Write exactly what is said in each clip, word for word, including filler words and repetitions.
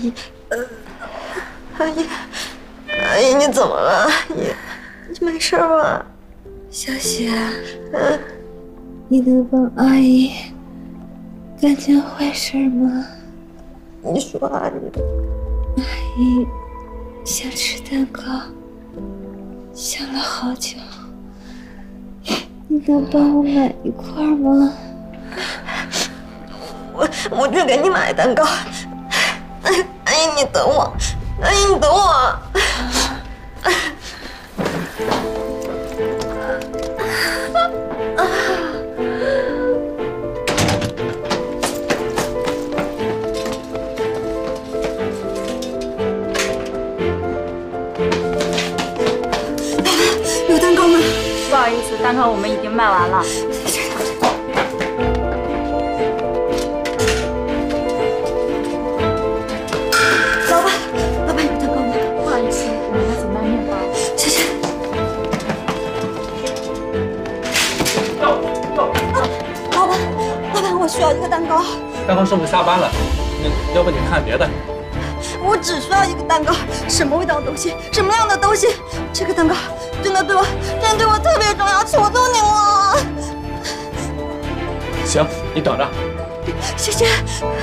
姨，呃，阿姨，阿姨你怎么了？你你没事吧？ 小雪，嗯，你能帮阿姨干件坏事吗？ 你说，阿姨。 阿姨想吃蛋糕，想了好久，你能帮我买一块吗？ 我我去给你买蛋糕。阿姨，阿姨你等我，阿姨你等我。有蛋糕吗？ 不好意思，蛋糕我们已经卖完了。 老板，老板有蛋糕吗？ 不好意思，我们只卖面包。 谢谢。 要要。 老板，老板，我需要一个蛋糕。 蛋糕师傅下班了，那要不你看别的？ 我只需要一个蛋糕，什么味道都行，什么样的都行。这个蛋糕真的对我，真的对我特别重要，求求你了。 行，你等着。 谢谢。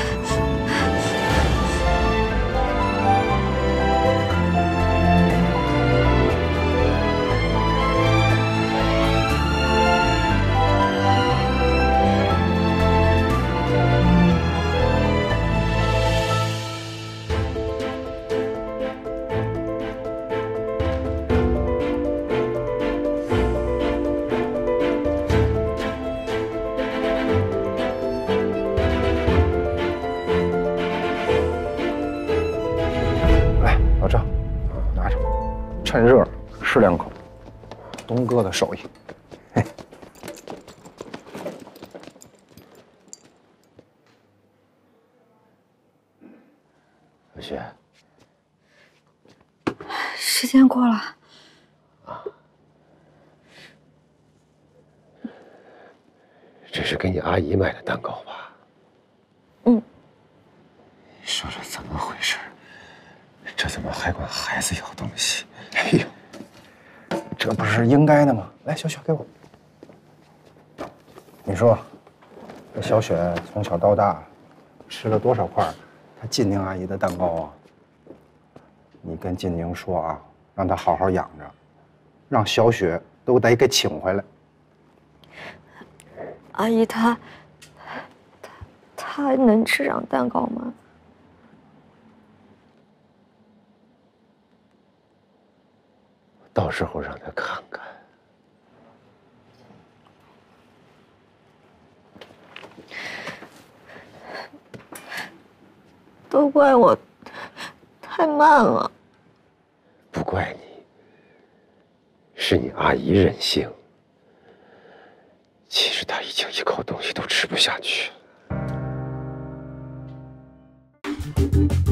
趁热吃两口，东哥的手艺。嘿， 小雪， 时间过了啊，这是给你阿姨买的蛋糕吧？ 嗯。 你说这怎么回事？这怎么还管孩子要东西？哎呦， 这不是应该的吗？来，小雪给我。你说，这小雪从小到大吃了多少块她金宁阿姨的蛋糕啊？你跟金宁说啊，让她好好养着，让小雪都得给请回来。 阿姨，她她她还能吃上蛋糕吗？ 到时候让他看看。 都怪我太慢了。 不怪你，是你阿姨任性。其实她已经一口东西都吃不下去了。